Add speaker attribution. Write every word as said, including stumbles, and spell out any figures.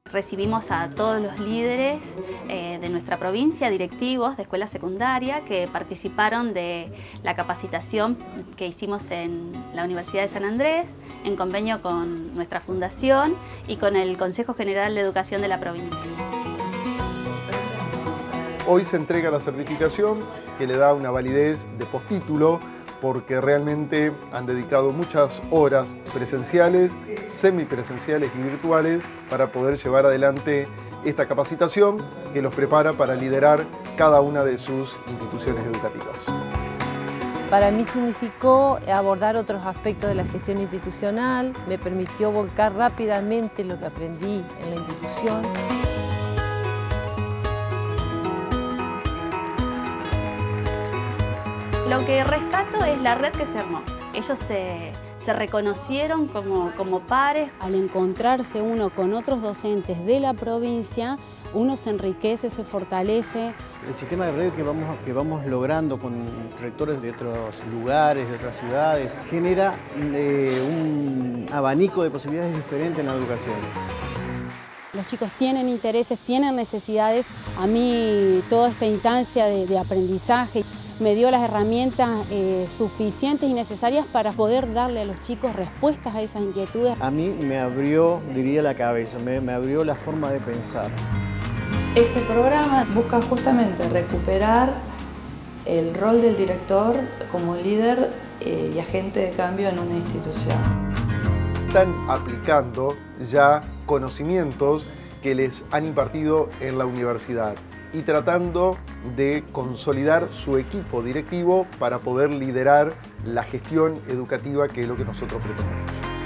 Speaker 1: Recibimos a todos los líderes eh, de nuestra provincia, directivos de escuela secundaria, que participaron de la capacitación que hicimos en la Universidad de San Andrés, en convenio con nuestra fundación y con el Consejo General de Educación de la provincia.
Speaker 2: Hoy se entrega la certificación que le da una validez de postítulo porque realmente han dedicado muchas horas presenciales, semipresenciales y virtuales para poder llevar adelante esta capacitación que los prepara para liderar cada una de sus instituciones educativas.
Speaker 3: Para mí significó abordar otros aspectos de la gestión institucional, me permitió volcar rápidamente lo que aprendí en la institución.
Speaker 1: Lo que rescato es la red que se armó. Ellos se, se reconocieron como, como pares.
Speaker 4: Al encontrarse uno con otros docentes de la provincia, uno se enriquece, se fortalece.
Speaker 5: El sistema de red que vamos, que vamos logrando con rectores de otros lugares, de otras ciudades, genera eh, un abanico de posibilidades diferentes en la educación.
Speaker 4: Los chicos tienen intereses, tienen necesidades. A mí toda esta instancia de, de aprendizaje me dio las herramientas eh, suficientes y necesarias para poder darle a los chicos respuestas a esas inquietudes.
Speaker 5: A mí me abrió, diría, la cabeza, me, me abrió la forma de pensar.
Speaker 6: Este programa busca justamente recuperar el rol del director como líder eh, y agente de cambio en una institución.
Speaker 2: Están aplicando ya conocimientos que les han impartido en la universidad y tratando de consolidar su equipo directivo para poder liderar la gestión educativa, que es lo que nosotros pretendemos.